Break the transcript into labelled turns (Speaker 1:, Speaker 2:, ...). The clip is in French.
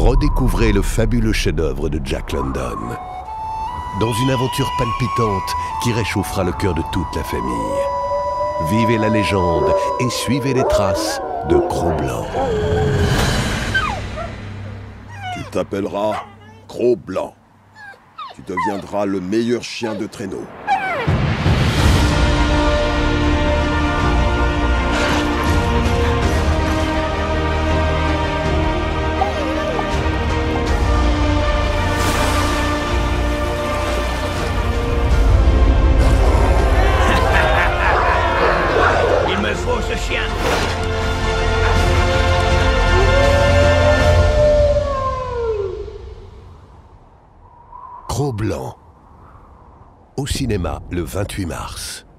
Speaker 1: redécouvrez le fabuleux chef-d'œuvre de Jack London. Dans une aventure palpitante qui réchauffera le cœur de toute la famille. Vivez la légende et suivez les traces de Cro-Blanc.
Speaker 2: Tu t'appelleras Cro-Blanc. Tu deviendras le meilleur chien de traîneau.
Speaker 3: Il me faut ce chien.
Speaker 1: Cro-Blanc. Au cinéma le 28 mars.